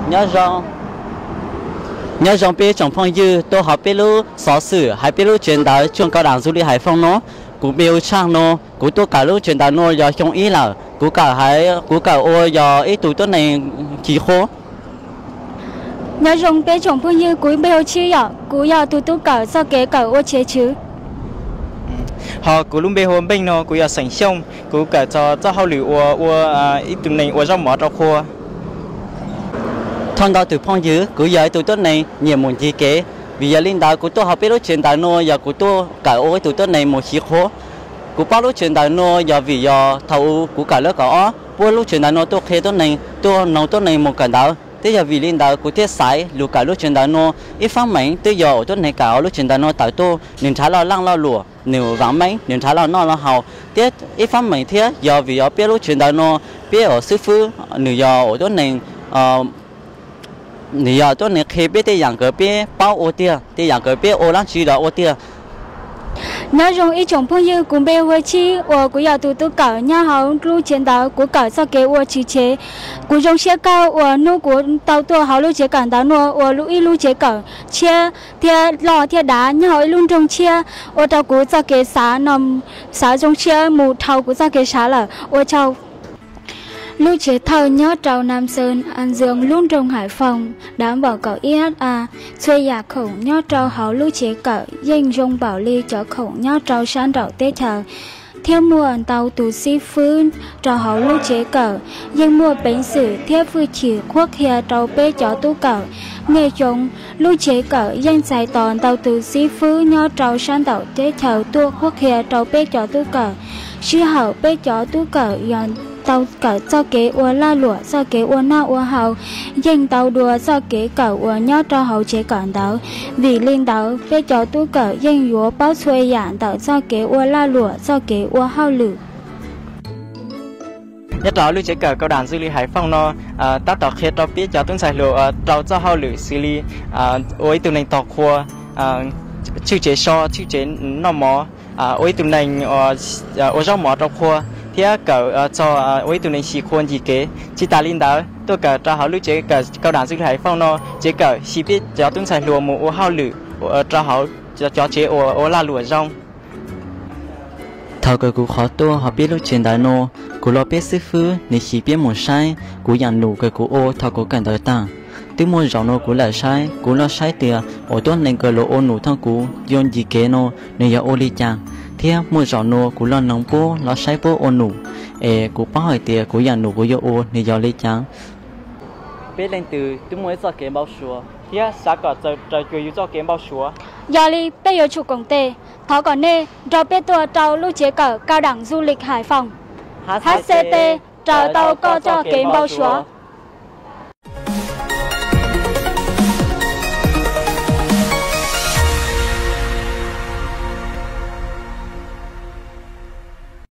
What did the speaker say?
nhớ rằng bé trong phong dư tôi học bé lúc xóa sử hay bé lúc truyền đạo trường cao đẳng du lịch Hải Phòng nó cũng biểu trang nó cũng tôi cả lúc truyền đạo nó do trong ý là cũng cả ô do ý tụi tôi này chỉ khô nhớ rằng bé trong phong dư cũng biểu chi à cũng do tụi tôi cả sao kế cả ô chế chứ họ cũng luôn bé hôm bên nó cũng do sản xong cũng cả cho họ lựa ô ý tụi này ô rau mỏ rau khô thằng đó từ phong dư cũng giờ tụi tôi này nhiều muốn gì kế vì giờ linh đạo của tôi học biết lúc truyền đạo nó giờ của tôi cả ô tụi tôi này một chiếc khô của bao lúc truyền đạo nó giờ vì giờ thầu của cả lớp có bao lúc truyền đạo nó tôi khi tôi nấu tôi này một cả đạo thế giờ vì linh đạo của thế sai lúc cả lúc truyền đạo nó ít phát mạnh tới giờ tôi này cả lúc truyền đạo nó tại tôi nên trả lo lăng lo lụa nếu vắng mấy nên trả lo nó hào thế ít phát mạnh thế giờ vì giờ biết lúc truyền đạo nó biết ở sư phụ nếu giờ ở tôi này你要做你可别的养个别包我的，的养个别我让知道我的。 nhớ rằng ý chồng phong dư cũng bé với chi, của nhà tụi tôi cả nhà họ lưu chiến đấu của cả sao kế chỉ chế, của trong xe cao, nô của tàu tôi họ lưu chế cả tàu nô, lưu chế cả chia, theo lò theo đá nhà họ luôn trong chia, tàu của sao kế xã nằm xã trong chia mù thầu của sao kế xã là, chào lưu chế thầu nhớ trâu Nam Sơn An Dương luôn trong Hải Phòng đảm bảo cậu ISA thuê nhà khẩu nhớ trâu hảo lưu chế cậu danh dung bảo ly cho khẩu nhớ trâu sáng đầu tết thờ theo mua tàu tù si phương trâu hảo lưu chế cậu danh mua bánh sử theo phương chỉ quốc kia trâu bê cho tu cậu nghe chúng lưu chế cậu danh giải toàn tàu tù si phương nhớ trâu sáng đầu tết thờ tu quốc kia trâu bê cho tu cậu sư hảo bê cho tu cậu tàu cả cho kế ua la lụa cho kế ua na ua hậu danh tàu đùa cho kế cả ua nhớ cho hậu chế cản đảo vì linh đảo về cho tu cả danh dúa bao xuôi giản tàu cho kế ua la lụa cho kế ua hậu lử nhất đó lưu chế cờ cao đàn du lịch Hải Phòng nó ta tỏ khi cho biết cho tuân sai lụa trâu cho hậu lử xử lý ôi từ này tỏ khua chữ chế so chữ chế nó mỏ ôi từ này ôi rau mỏ trâu khua thế cỡ cho ôi tụi này xì khuôn gì kế chỉ ta linh đó tôi cỡ cho họ lưu chế cỡ cao đẳng du lịch Hải Phòng nó chế cỡ xì biết cho tuân sai lùa một ô hao lử cho họ cho chế ô la lùa rong thầu cỡ cũng khó tôi họ biết lúc truyền đại nô của lo biết sư phụ nên xì biết một sai của dàn nụ cỡ của ô thầu của cảnh đời ta từ một dòng nô của lại sai của lo sai tiền ở tuần này cỡ lộ ô nụ thằng của yon gì kế nô nên giờ ô li chàng thế mua giỏ nô của lo nông bố lo sai bố ô nụ của bao hỏi tiền của nhà nụ của yo ô nên giờ lấy trắng biết lên từ tôi mới cho kiếm bao số thế sao có choជួយcho kiếm bao số giờ đi bây giờ chủ công tê thọ còn nê cho biết tôi trâu lưu chế cờ cao đẳng du lịch Hải Phòng HCT trò tàu có cho kiếm bao số